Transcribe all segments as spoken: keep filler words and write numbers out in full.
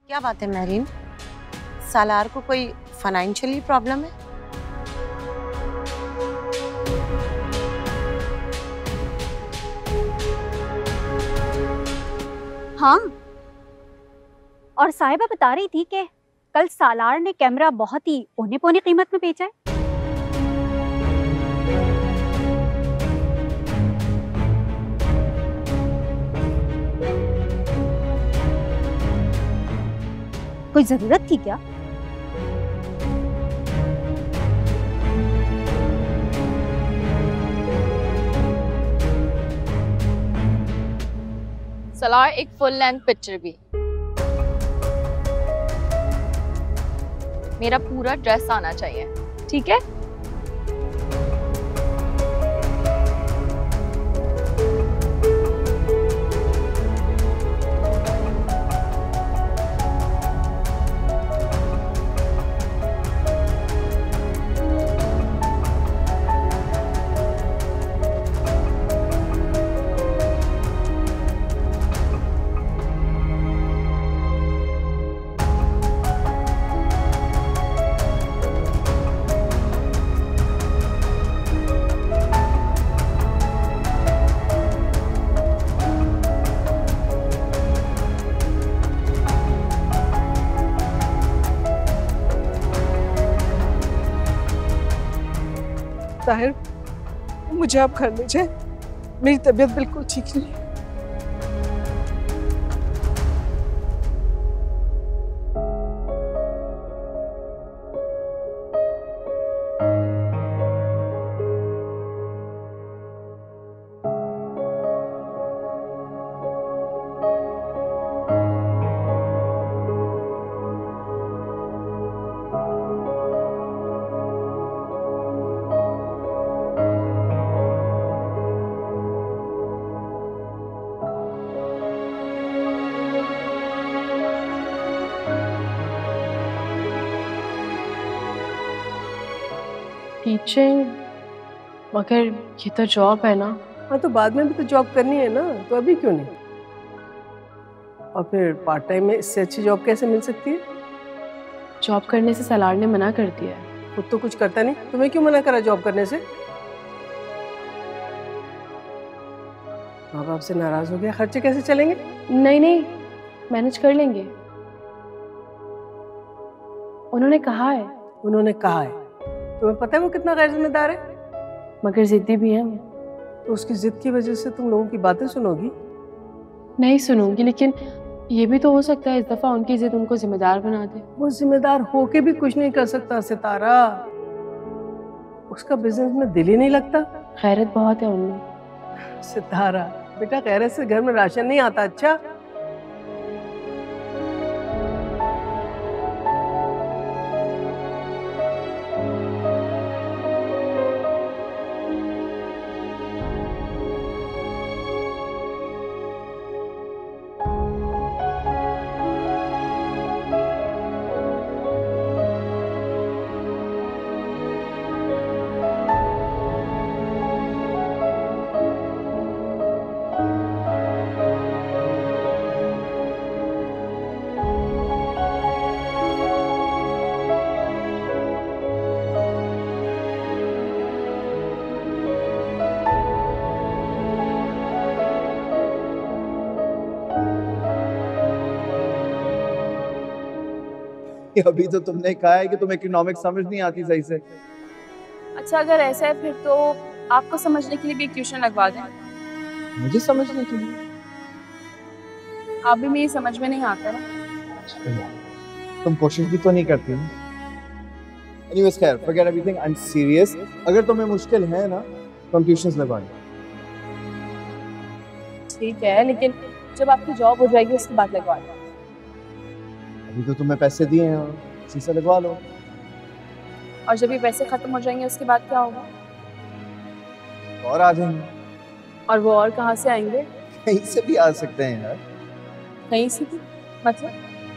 क्या बात है महरीन, सालार को कोई फाइनेंशियली प्रॉब्लम है? हाँ, और साहिबा बता रही थी कि कल सालार ने कैमरा बहुत ही औने पौने कीमत में बेचा है। कोई जरूरत थी क्या? सलार एक फुल लेंथ पिक्चर भी, मेरा पूरा ड्रेस आना चाहिए, ठीक है? ताहिर, मुझे आप घर ले जाए, मेरी तबीयत बिल्कुल ठीक नहीं। टीचिंग, मगर ये तो जॉब है ना। हाँ, तो बाद में भी तो जॉब करनी है ना, तो अभी क्यों नहीं? और फिर पार्ट टाइम में इससे अच्छी जॉब कैसे मिल सकती है? जॉब करने से सलार ने मना कर दिया है। खुद तो कुछ करता नहीं, तुम्हें क्यों मना करा जॉब करने से? माँ बाप से नाराज हो गया, खर्चे कैसे चलेंगे? नहीं नहीं, मैनेज कर लेंगे। उन्होंने कहा है। उन्होंने कहा है? तुम्हें पता है वो कितना गैर जिम्मेदार है? मगर जिद्दी भी है। तो उसकी जिद की वजह से तुम लोगों की बातें सुनोगी? नहीं सुनूंगी, लेकिन ये भी तो हो सकता है इस दफा उनकी जिद उनको जिम्मेदार बना दे। वो जिम्मेदार होके भी कुछ नहीं कर सकता सितारा, उसका बिजनेस में दिल ही नहीं लगता। खैरत बहुत है उनमें। सितारा बेटा, खैरत से घर में राशन नहीं आता। अच्छा, अभी तो तुमने कहा है कि तुम्हें इकोनॉमिक्स समझ नहीं आती सही से। अच्छा, अगर ऐसा है फिर तो आपको समझने के लिए भी एक ट्यूशन लगवा दें। मुझे समझने के लिए? आप भी मेरी समझ में नहीं आता ना। तुम कोशिश भी तो नहीं करती ना। Anyways, खैर, forget everything, I'm serious। अगर तुम्हें मुश्किल है ना तो हम ट्यूशंस लगवा लें। ठीक है, लेकिन जब आपकी जॉब हो जाएगी उसके बाद लगवा लें। अभी तो तुम्हें पैसे दिए हैं, इसी से लगवा लो। और जब ये पैसे खत्म हो जाएंगे उसके बाद क्या होगा? और आ जाएंगे। और वो और कहाँ से आएंगे? कहीं से भी आ सकते हैं यार। कहीं से भी? मतलब?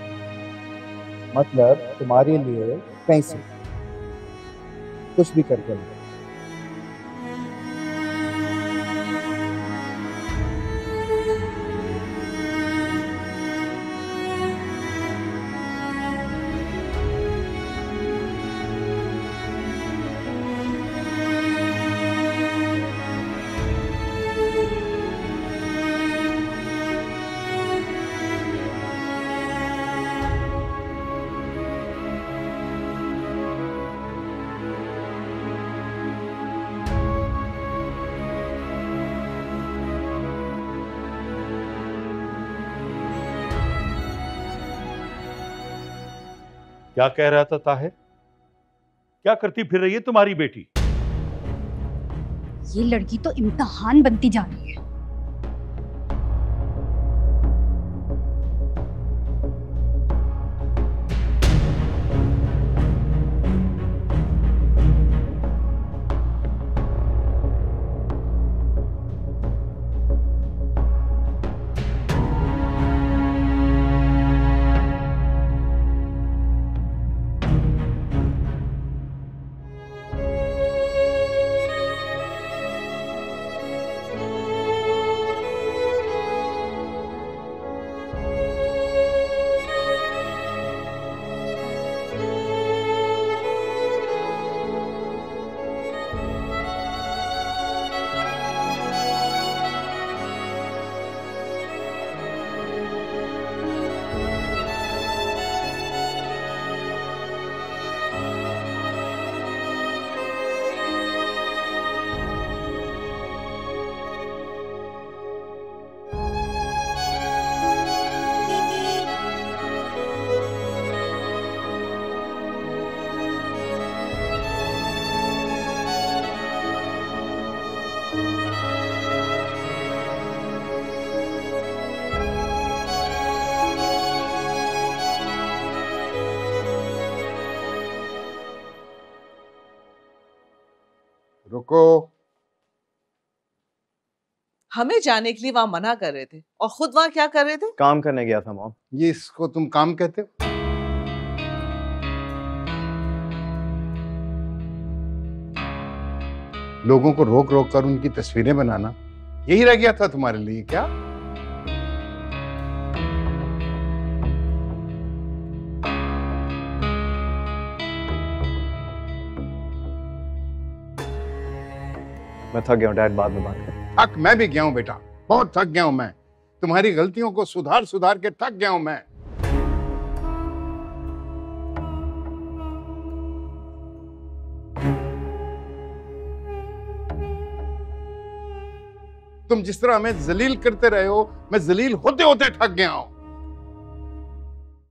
मतलब तुम्हारे लिए कहीं से कुछ भी करके लो। क्या कह रहा था ताहिर? क्या करती फिर रही है तुम्हारी बेटी? ये लड़की तो इम्तिहान बनती जा रही है। रुको। हमें जाने के लिए वहां मना कर रहे थे और खुद वहां क्या कर रहे थे? काम करने गया था मॉम। ये इसको तुम काम कहते हो? लोगों को रोक रोक कर उनकी तस्वीरें बनाना यही रह गया था तुम्हारे लिए क्या? मैं थक गया हूँ डैड, बाद में बात करें। थक मैं भी गया हूँ बेटा, बहुत थक गया हूँ मैं। तुम्हारी गलतियों को सुधार सुधार के थक गया हूँ मैं। तुम जिस तरह हमें जलील करते रहे हो, मैं जलील होते होते थक गया हूँ।